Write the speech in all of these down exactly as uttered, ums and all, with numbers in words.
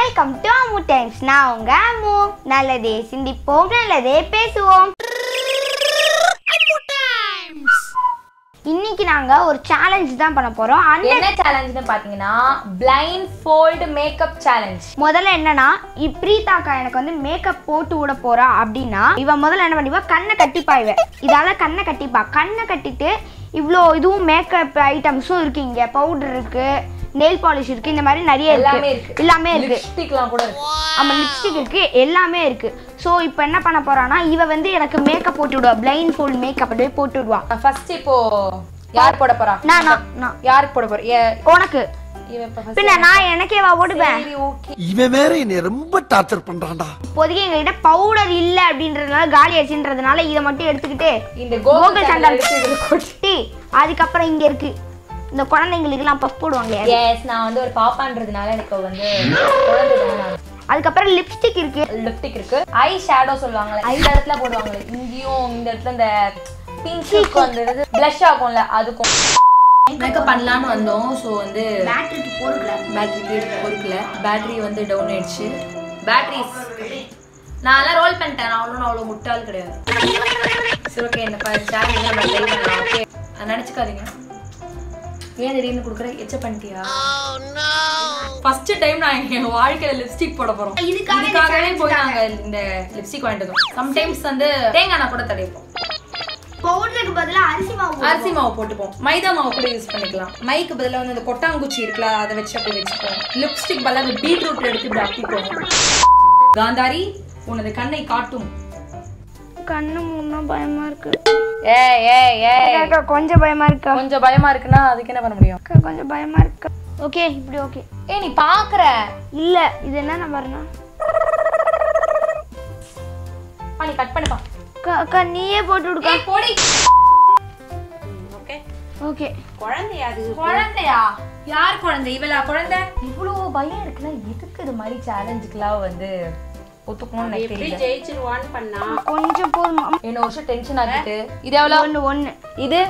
Welcome to Ammu times. நான் உங்க அம்மு. நல்லதே சிந்திப்போம், நல்லதே பேசுவோம். இன்னைக்கு நாங்க ஒரு சேலஞ்ச் தான் பண்ண போறோம். என்ன சேலஞ்ச்னு பாத்தீங்கன்னா பிளைண்ட் ஃபோல்ட் மேக்கப் சேலஞ்ச். முதல்ல என்னன்னா, பிரீதாக்கா எனக்கு வந்து மேக்கப் போட்டு விட போறா அப்படின்னா இவ முதல்ல என்ன பண்ணிப்பா, கண்ணை கட்டிப்பா. இவ இதால கண்ணை கட்டிப்பா. கண்ணை கட்டிட்டு இவ்வளோ இதுவும் மேக்கப் ஐட்டம்ஸும் இருக்கு. இங்க பவுடர் இருக்கு, நெயில் பாலிஷ் இருக்கு, இந்த மாதிரி நிறைய எல்லாமே இருக்கு. எல்லாமே இருக்கு. லிப்ஸ்டிக்லாம் கூட இருக்கு. ஆமா, லிப்ஸ்டிக் இருக்கு, எல்லாமே இருக்கு. ஸோ இப்போ என்ன பண்ண போறான்னா, இவ வந்து எனக்கு மேக்கப் போட்டு விடுவா. பிளைண்ட் ஃபோல்ட் மேக்கப் அப்படியே போட்டு விடுவா. ஃபர்ஸ்ட் இப்போ யார் போட போறா? நான் நான் யாருக்கு போட போற? உனக்கு. பின்ன நான் எனக்கே வா போடுவேன். இவன் வேற என்ன ரொம்ப டார்ச்சர் பண்றான்டா. இப்போதைக்கு எங்ககிட்ட பவுடர் இல்ல அப்படின்றதுனால காலி ஆச்சுன்றதுனால இதை மட்டும் எடுத்துக்கிட்டு இந்த கோகுல் சண்டல் கொட்டி அதுக்கப்புறம் இங்க இருக்கு இந்த குழந்தைங்களுக்கு எல்லாம் பஃப் போடுவாங்க. எஸ், நான் வந்து ஒரு பாப்பான்றதுனால எனக்கு வந்து குழந்தை. அதுக்கப்புறம் லிப்ஸ்டிக் இருக்கு, லிப்ஸ்டிக் இருக்கு, ஐ ஷேடோ சொல்லுவாங்கல்ல, இந்த இடத்துல போடுவாங்களே, இங்கேயும் இந்த இடத்துல இந்த பிங்க் வந்து ப்ளஷ் ஆகும்ல, அதுக்கும் மேக்கப் பண்ணலான்னு வந்தோம். ஸோ வந்து பேட்டரிக்கு போடுக்கல, பேட்டரிக்கு பொறுக்கல, பேட்டரி வந்து டவுன் ஆயிடுச்சு. பேட்டரி நான் எல்லாம் ரோல் பண்ணிட்டேன். நான் அவ்வளோ அவ்வளோ முட்டாள் கிடையாது. சரி, ஓகே, இந்த சேலஞ்ச் நம்ம ட்ரை பண்ணலாம். ஓகே, நினச்சிக்காதீங்க. ஏன் திடீர்னு கொடுக்குற? எச்ச பண்ணிட்டியா? ஃபர்ஸ்ட் டைம் நான் என் வாழ்க்கையில லிப்ஸ்டிக் போட போறோம். இதுக்காகவே போய் நாங்க இந்த லிப்ஸ்டிக் வாங்கிட்டு வந்தோம். சம்டைம்ஸ் வந்து தேங்காய் எண்ணெய் கூட தடவிப்போம். பவுடருக்கு பதிலா அரிசி மாவு அரிசி மாவு போட்டுப்போம். மைதா மாவு கூட யூஸ் பண்ணிக்கலாம். மைக்கு பதிலாக வந்து இந்த கொட்டாங்குச்சி இருக்குல்ல, அதை வச்சு அப்படி வச்சுப்போம். லிப்ஸ்டிக் பதிலாக அந்த பீட்ரூட் எடுத்து இப்படி அப்பிப்போம். காந்தாரி, உனது கண்ணை காட்டும். கண்ணு முன்னா பயமா இருக்கு. ஏய் ஏய் ஏய், கொஞ்சம் பயமா இருக்கா? கொஞ்சம் பயமா இருக்குன்னா அதுக்கு என்ன பண்ண முடியும்? கொஞ்சம் பயமா இருக்கு. ஓகே, இப்படி ஓகே. ஏய், நீ பாக்குற இல்ல, இது என்ன நம்பர்னா? பா, நீ கட் பண்ணுப்பா. அக்கா நீயே போட்டு விடுக்கா. ஏய், போடி. Okay okay. குழந்தையா அது? குழந்தையா? யார் குழந்தை? இவளா குழந்தை? இவ்வளவு பயம் இருக்குன்னா எதுக்கு இது மாதிரி சேலஞ்சுக்குலாம் வந்து ஒத்துக்கணும்னு எனக்கு தெரியல. ஜெயிச்சிருவான்னு பண்ணா கொஞ்சம் போதுமா? என்ன வருஷம் டென்ஷன் ஆகிட்டு. இது எவ்வளவு? ஒன்று ஒன்று. இது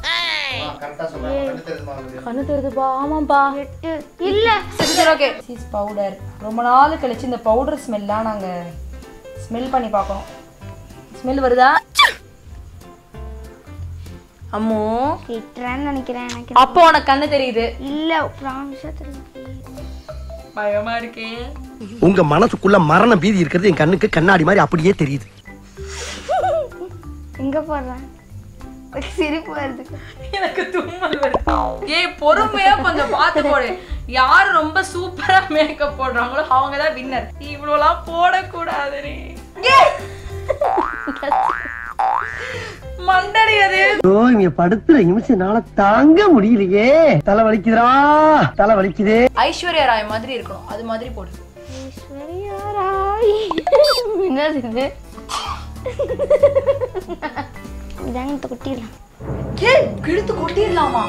கண்ணு தெரியுதுப்பா. ஆமாப்பா. எட்டு இல்ல. சரி, ஓகே. Cheese powder. ரொம்ப நாள் கழிச்சு இந்த பவுடர் ஸ்மெல்லாம் நாங்க ஸ்மெல் பண்ணி பார்க்கணும். ஸ்மெல் வருதா? அம்மோ திட்டுறேன்னு நினைக்கிறேன். எனக்கு அப்போ உனக்கு கண்ணு தெரியுது? இல்ல, ப்ராமிஸா தெரியுது. பயமா இருக்கே. உங்க மனசுக்குள்ள மரண பீதி இருக்கிறது என் கண்ணுக்கு கண்ணாடி மாதிரி அப்படியே தெரியுது. எங்க போடுறேன்? சிரிப்பு வருது. எனக்கு தும்மல் வருது. ஏய், பொறுமையா கொஞ்சம் பார்த்து போடு. யாரு ரொம்ப சூப்பரா மேக்கப் போடுறாங்களோ அவங்க தான் வின்னர். இவ்வளோலாம் போடக்கூடாது. நீ மண்டடி அது. ஓ, இங்க படுத்துற நிமிஷம்னால தாங்க முடியலையே. தலை வலிக்குதுடா, தலை வலிக்குதே. ஐஸ்வர்யா ராய் மாதிரி இருக்கணும், அது மாதிரி போடு. ஐஸ்வர்யா ராய் என்னது இது? இதாங்க கொட்டிடலாம். ஏய், கிழித்து கொட்டிடலாமா?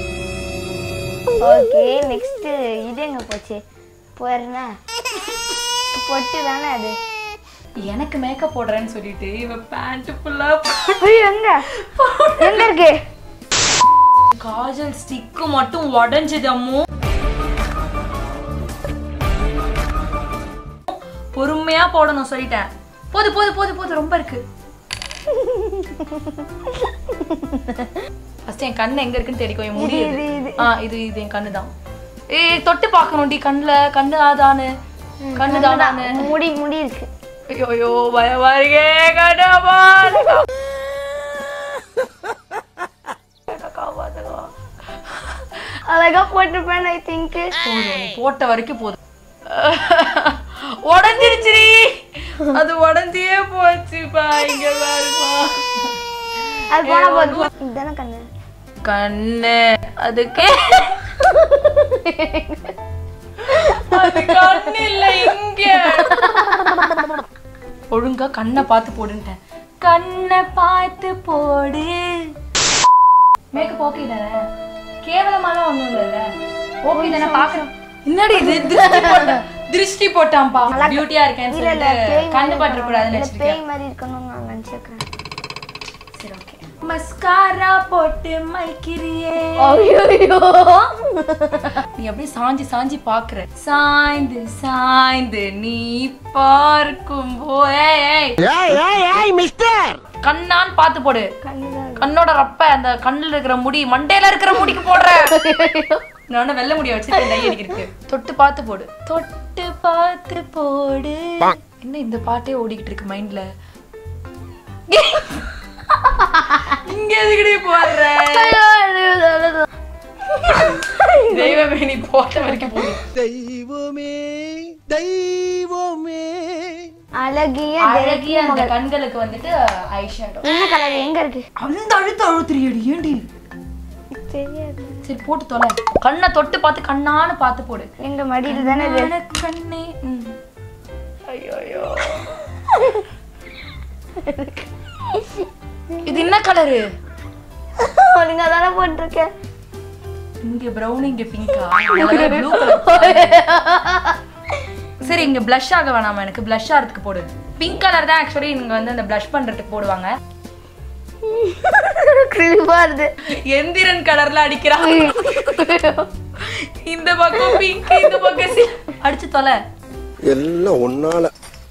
ஓகே, நெக்ஸ்ட் இது எங்க போச்சு? போறனா பொட்டு தானே அது. எனக்கு மேக்கப் போடுறேன்னு சொல்லிட்டு இவ பேண்ட் ஃபுல்லா எங்க எங்க இருக்கு? காஜல் ஸ்டிக் மட்டும் உடைஞ்சது. அம்மு, பொறுமையா போடணும் சொல்லிட்டேன். போது போது போது போது ரொம்ப இருக்கு. ஃபர்ஸ்ட் என் கண்ணு எங்க இருக்குன்னு தெரியும். என் முடி இது ஆ இது இது என் கண்ணு தான். ஏய், தொட்டு பார்க்கணும்டி கண்ணுல. கண்ணு ஆதானு, கண்ணு தானு. முடி முடி இருக்கு. ஐயோ ஐயோ, பயமா இருக்கே. கடமா அழகா போட்டுப்பேன். ஐ திங்க் போட்ட வரைக்கும் போதும். உடஞ்சிருச்சுடி. அது உடஞ்சியே போச்சுப்பா. இங்க பாருப்பா, அது போனா போதும். இதுதானே கண்ணு. கண்ணு அதுக்கு அது கண்ணு இல்ல, இங்க. ஒழுங்கா கண்ணை பார்த்து போடுன்ட்டேன். கண்ணை பார்த்து போடு. மேக்கப் ஓகே தானே? கேவலமாலாம் ஒண்ணும் இல்லைல்ல? ஓகே தானே? பாக்குறேன். என்னடி இது? திருஷ்டி போட்ட திருஷ்டி போட்டாம்பா. பியூட்டியா இருக்கேன்னு சொல்லிட்டு கண்ணு பற்ற கூடாதுன்னு நினைச்சிருக்கேன். பேய் மாதிரி இருக்கணும் நான் நினைச்சிருக்கேன். சரி, ஓகே. மஸ்காரா போட்டு மைக்கிறியே. ஐயோ நீ அப்படியே சாஞ்சி சாஞ்சி பாக்குற. சாய்ந்து சாய்ந்து நீ பார்க்கும் போய் மிஸ்டர் கண்ணான்னு பாத்து போடு. கண்ணோட ரப்ப அந்த கண்ணுல இருக்கிற முடி மண்டையில இருக்கிற முடிக்கு போடுற. நான் வெள்ள முடிய வச்சிருக்கேன் டை அடிக்கிறதுக்கு. தொட்டு பாத்து போடு. தொட்டு பாத்து போடு. என்ன இந்த பாட்டே ஓடிக்கிட்டு இருக்கு மைண்ட்ல. இங்க எதுக்கடி போடுற? தெய்வமே நீ போட்ட வரைக்கும் போடு. தெய்வமே தெய்வமே அழகிய அழகிய அந்த கண்களுக்கு வந்துட்டு ஐ ஷேடோ. என்ன கலர் எங்க இருக்கு? அந்த அழுத்த அழுத்துறியடி ஏண்டி? தெரியாது. சரி போட்டு தொலை. கண்ணை தொட்டு பார்த்து கண்ணான்னு பார்த்து போடு. எங்க மடியில தானே இது. கண்ணே. ஐயோ ஐயோ. இது என்ன கலரு? ஒழுங்கா தானே போட்டிருக்கேன். இங்க பிரவுன் இங்க பிங்கா. Blue colour. சரி இங்க blush ஆக வேணாமா? எனக்கு blush ஆறதுக்கு போடு. பிங்க் கலர் தான் ஆக்சுவலி நீங்க வந்து அந்த blush பண்றதுக்கு போடுவாங்க. கிளிப்பா இருக்கு. எந்திரன் கலர்ல அடிக்கிறான். இந்த பக்கம் பிங்க் இந்த பக்கம் சி அடிச்சு தொலை. எல்லாம் ஒன்னால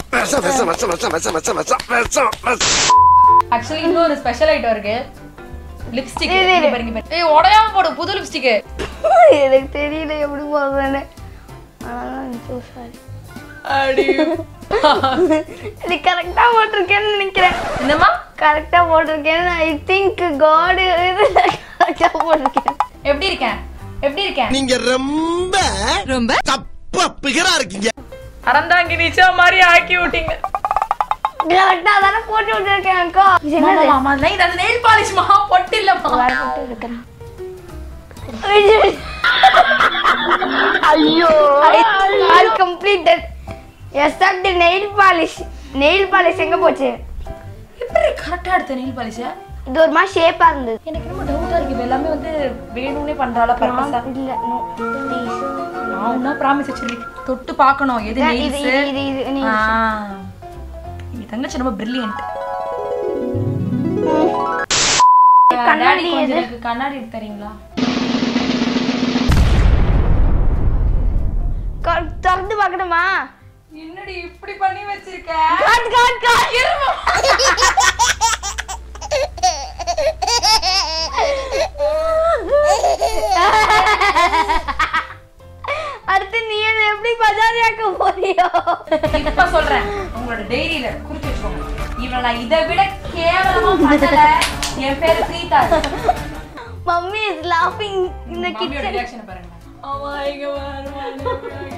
ஆக்சுவலி இன்னொரு ஸ்பெஷல் ஐட்டம் இருக்கு. லிப்ஸ்டிக். இங்க பாருங்க பாருங்க. ஏய் உடையாம போடு புது லிப்ஸ்டிக். எனக்கு தெரியல எப்படி போடுறேன்னு. ஆனா சோ சாரி. அடி. நீ கரெக்ட்டா போட்டுருக்கேன்னு நினைக்கிறேன். என்னம்மா? கரெக்ட்டா போட்டுருக்கேன்னு ஐ திங்க் காட் இது கரெக்ட்டா போட்டுருக்கேன். எப்படி இருக்கேன்? எப்படி இருக்கேன்? நீங்க ரொம்ப ரொம்ப தப்பா பிகரா இருக்கீங்க. அறந்தாங்கி நீச்சா மாதிரி ஆக்கி விட்டீங்க. கரெக்ட்டா தான போட்டு விட்டுருக்கேன் அக்கா. இது என்னது? மாமா இல்லை இது அந்த நெயில் பாலிஷ் மா பொட்டு இல்லம்மா. வேற போட்டு இருக்கேன். ஐயோ I completed. Except the nail polish. Nail polish எங்க போச்சு? எப்படி கரெக்ட்டா எடுத்த நெயில் பாலிஷ்? இது ஒரு மாதிரி ஷேப்பா இருந்தது. எனக்கு ரொம்ப டவுட்டா இருக்கு. இது எல்லாமே வந்து வேணும்னே பண்றாளா பர்பஸா? இல்ல நோ ப்ளீஸ். நான் உன்ன ப்ராமிஸ் வச்சிருக்கேன். தொட்டு பார்க்கணும் எது இது நெயில்ஸ். இது இது இது நீ நீ தங்கச்சி ரொம்ப பிரில்லியன்ட். கண்ணாடி எது? எனக்கு கண்ணாடி எடுத்து தரீங்களா? திறந்து பார்க்கணுமா? என்னடி இப்படி பண்ணி வச்சிருக்க? God god god. அடுத்து நீ என்ன எப்படி பஜாரியாக்க போறியோ? இப்ப சொல்றேன். உங்களோட டைரியில குறிச்சு வச்சுக்கோங்க. இவள நான் இதை விட கேவலமா பண்ணல. என் பேரு பிரீதா. மம்மி இஸ் லாஃபிங் இன் தி கிச்சன். ரியாக்ஷன் பாருங்க. அம்மா இங்க வருவானே.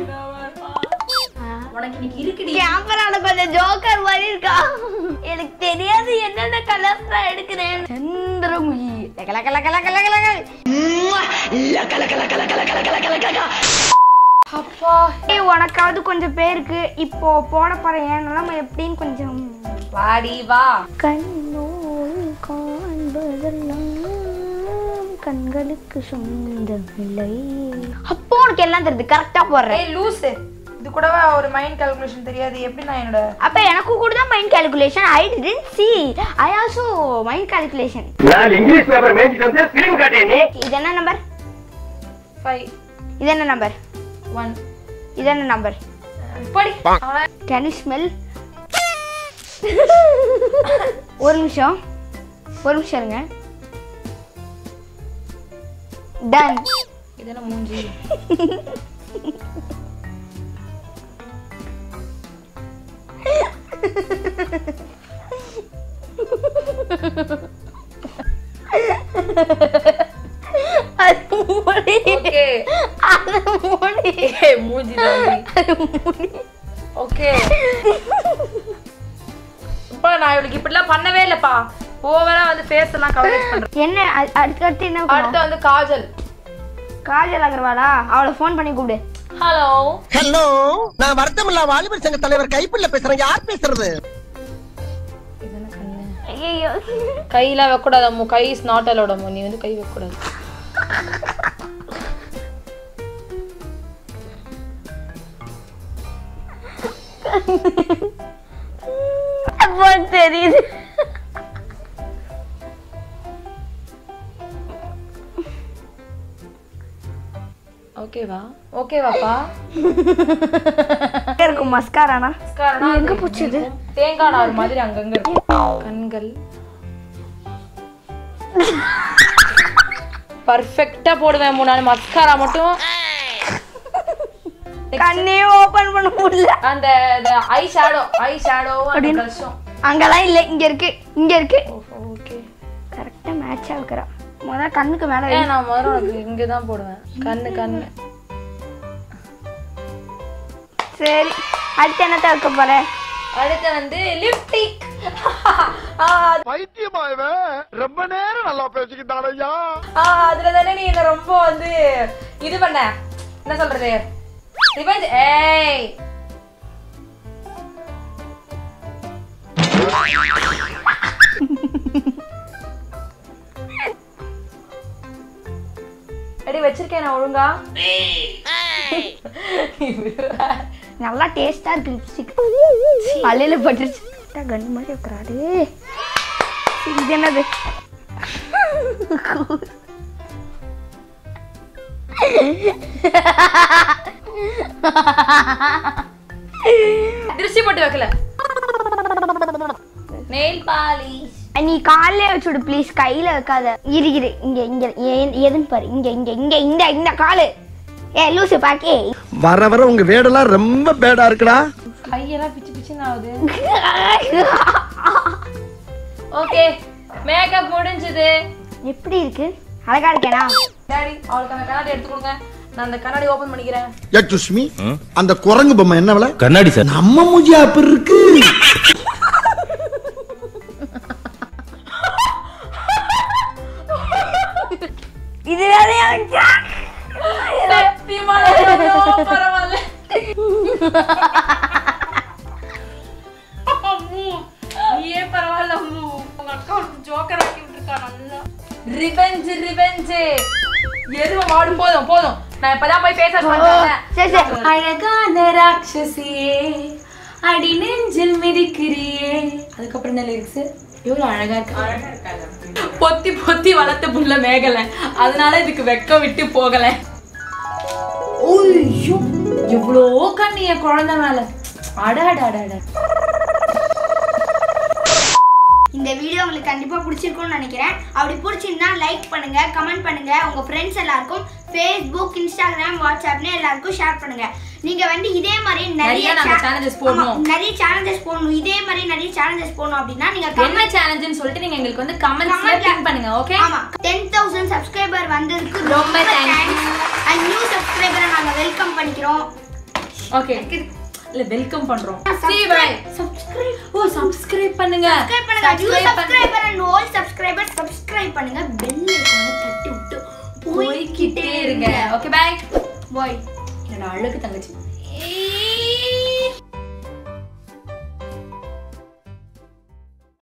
உனக்கு இன்னைக்கு இருக்குடி. கேமரால கொஞ்சம் ஜோக்கர் மாதிரி இருக்கா. எனக்கு தெரியாது என்னென்ன கலர்ஸ் நான் எடுக்கிறேன். சந்திரமுகி லக லக லக லக லக லக லக லக லக லக லக. அப்பா ஏய் உனக்காவது கொஞ்சம் பேருக்கு இப்போ போட போறேன். ஏன்னா எப்படின்னு கொஞ்சம் வாடி வா. கண்ணோல் காண்பதெல்லாம் கண்களுக்கு சொந்தமில்லை. அப்போ உனக்கு எல்லாம் தெரியுது. கரெக்டா போடுறேன். ஏய் லூஸ். இது கூடவா ஒரு மைண்ட் கால்குலேஷன் தெரியாது? எப்படி நான் என்னோட அப்ப எனக்கு கூட தான் mind calculation. I didn't see. I also mind calculation. நான் இங்கிலீஷ் பேப்பர் மேஞ்சிட்டு வந்து ஸ்கிரீன் காட்டே நீ. இது என்ன நம்பர்? five. இது என்ன நம்பர்? one. இது என்ன நம்பர்? படி. Can you smell? ஒரு நிமிஷம் ஒரு நிமிஷம் இருங்க. டன். இதெல்லாம் மூஞ்சி. அது மூடி. ஓகே அது மூடி. ஏய் மூஞ்சி தான். அது மூடி. ஓகே. அப்பா நான் இவளுக்கு இப்படிலாம் பண்ணவே இல்லப்பா. ஓவரா வந்து ஃபேஸ் எல்லாம் கவரேஜ் பண்றேன். என்ன அடுத்து அடுத்து என்ன? அடுத்து வந்து காஜல். காஜல் அகர்வாலா? அவளை ஃபோன் பண்ணி கூப்பிடு. ஹலோ ஹலோ, நான் வருத்தமில்லா வாலிபர் சங்க தலைவர் கைப்புள்ள பேசுறேன். யார் பேசுறது? ஐயோ கையில வைக்க கூடாது அம்மு. கை இஸ் நாட் அலோட் அம்மு. நீ வந்து கை வைக்க கூடாது. தெரியுது. ஓகேவா ஓகேவாப்பா இருக்கும் மஸ்காரானா எங்க போச்சுது தேங்காய் நார் மாதிரி அங்கங்க இருக்கும் கண்கள் பர்ஃபெக்ட்டா போடுவேன் மூணு மஸ்காரா மட்டும் கண்ணே ஓபன் பண்ண முடியல அந்த ஐ ஷேடோ ஐ ஷேடோ அந்த கல்ஷம் அங்கலாம் இல்ல இங்க இருக்கு இங்க இருக்கு ஓகே கரெக்ட்டா மேட்ச் ஆகுறா முத கண்ணுக்கு மேல ஏ நான் முதல்ல உனக்கு இங்க தான் போடுவேன் கண்ணு கண்ணு சரி அடுத்து என்ன தவிர்க்க போற அடுத்து வந்து லிப்ஸ்டிக் பைத்தியமாயவே ரொம்ப நேரம் நல்லா பேசிக்கிட்டாரையா அதுல தானே நீ என்ன ரொம்ப வந்து இது பண்ண என்ன சொல்றது ரிவெஞ்ச் ஏய் அடி வச்சிருக்கேன் நான் ஒழுங்கா நல்லா டேஸ்டா இருக்கு லிப்ஸ்டிக் பல்லையில பட்டுருச்சு கண்ணு மாதிரி உட்காரு இது என்னது திருஷ்டி போட்டு வைக்கல நெயில் பாலிஷ் நீ காலையில வச்சுடு ப்ளீஸ் கையில வைக்காத இரு இரு இங்க இங்க ஏ- எதுன்னு பாரு இங்க இங்க இங்க இந்த இந்த காலு ஏ லூசு பாக்கே வர வர உங்க வேடெல்லாம் ரொம்ப பேடா இருக்குடா கையெல்லாம் பிச்சு பிச்சுன்னு ஆகுது ஓகே மேக்கப் முடிஞ்சது எப்படி இருக்கு அழகா இருக்கேனா டாடி அவளுக்கு அந்த கண்ணாடி எடுத்து கொடுங்க நான் அந்த கண்ணாடி ஓபன் பண்ணிக்கிறேன் யக்ஷுஷ்மி அந்த குரங்கு பொம்மை என்ன விலை கண்ணாடி சார் நம்ம மூஞ்சி அப்படி இருக்கு இது வேறையா சத்தியமா பரவாயில்ல நீயே பரவாயில்ல அம்மு உங்க அக்கா ஜோக்கர் ஆக்கி விட்டுருக்கா நல்லா ரிவெஞ்ச் ரிவெஞ்ச் எருவ மாடு போதும் போதும் நான் இப்பதான் போய் பேச சரி சரி அழகான ராட்சசியே அடி நெஞ்சில் மிதிக்கிறியே அதுக்கப்புறம் என்ன லிரிக்ஸ் எவ்வளவு அழகா இருக்கு பொத்தி பொத்தி வளர்த்த புள்ள மேகல அதனால இதுக்கு வெக்க விட்டு போகல ஐயோ எவ்வளோ கண்ணு என் குழந்தை மேல அட அட அட அட இந்த வீடியோ உங்களுக்கு கண்டிப்பா பிடிச்சிருக்கும்னு நினைக்கிறேன் அப்படி பிடிச்சிருந்தா லைக் பண்ணுங்க கமெண்ட் பண்ணுங்க உங்க ஃப்ரெண்ட்ஸ் எல்லாருக்கும் Facebook Instagram WhatsAppல எல்லாருக்கும் ஷேர் பண்ணுங்க நீங்க வந்து இதே மாதிரி நிறைய நிறைய நாங்க challenges போடணும். ஆமா, நிறைய சேலஞ்சஸ் போடணும் இதே மாதிரி நிறைய சேலஞ்சஸ் போடணும் அப்படின்னா நீங்க என்ன சேலஞ்சுன்னு சொல்லிட்டு நீங்க எங்களுக்கு வந்து கமெண்ட்ஸ்ல பின் பண்ணுங்க ஓகே ஆமா ten thousand சப்ஸ்கிரைபர் வந்ததுக்கு ரொம்ப thanks. அண்ட் நியூ சப்ஸ்கிரைபரை நாங்க வெல்கம் பண்ணிக்கிறோம் ஓகே இல்ல வெல்கம் பண்றோம் see bye subscribe oh subscribe பண்ணுங்க சப்ஸ்கிரைப் பண்ணுங்க new subscriber and old subscriber subscribe பண்ணுங்க பெல் ஐகானை தட்டி விட்டு போய்க்கிட்டே இருங்க ஓகே பை பாய் என்னோட அழகு தங்கச்சி